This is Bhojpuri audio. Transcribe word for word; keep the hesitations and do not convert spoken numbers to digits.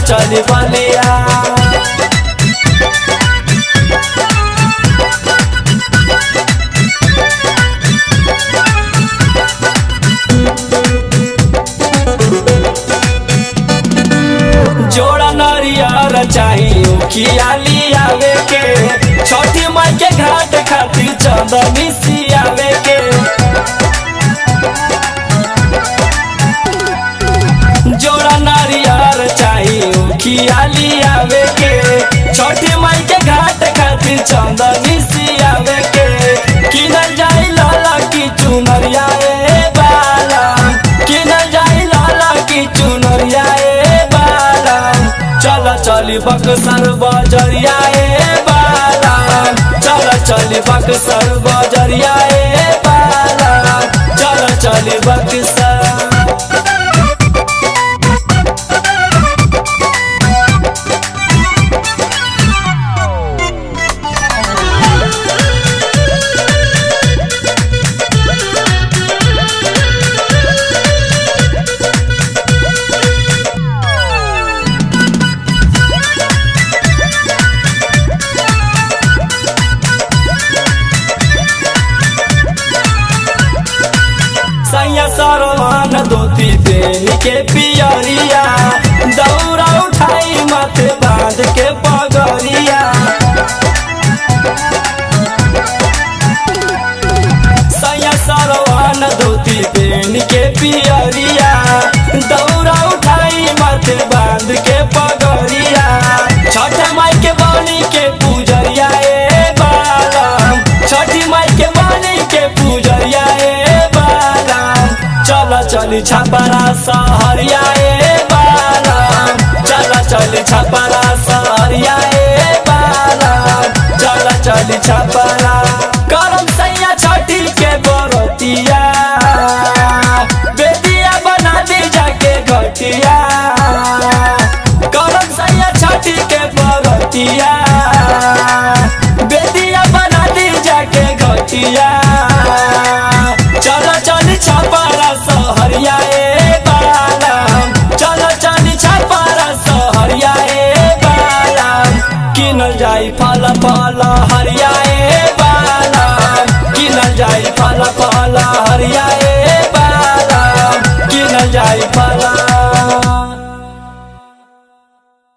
चली बलिया। जोड़ा नरियर चाहिए खियाली आवे के, छठी माई के घाट खातिर चंदनी सियावे के। जोड़ा नरियर चाहिए खियाली आवे के, छठी माई के घाट खातिर चंदनी सियावे के। किनल जाई लाला की चुनरिया ए बाला, किनल जाई लाला की चुनरिया ए बाला। चल चली बक्सर बजरिया ए बाला, चल चली बक्सर बजरिया ए बाला, चल चली बक्सर। सैया सरवान धोती पहन के पियरिया, दौरा उठाई माथे बांध के पगरिया। सैया सरवान धोती पहन के पियरिया, दौरा उठाई माथे बांध के पगरिया। छठ माई के बानी के पूजरिया ए बाला, छठी माई के बानी के पूजरिया ए बाला। चल चली छपरा सहरिया ए बाला, चल चली छपरा सहरिया ए बाला, चल चली छपरा। करम सैया छठी के बरतिया, बेदिया बना दी जाके घटिया। करम सैया छठी के बरतिया, बेदिया बना दी जाके घटिया। चल चली छपरा सहरिया ए बाला, चल चली छपरा सहरिया ए बाला। किनल जाई फल फल हरिया ए बाला, किनल जाई फल फल हरिया ए बाला, किनल जाई फल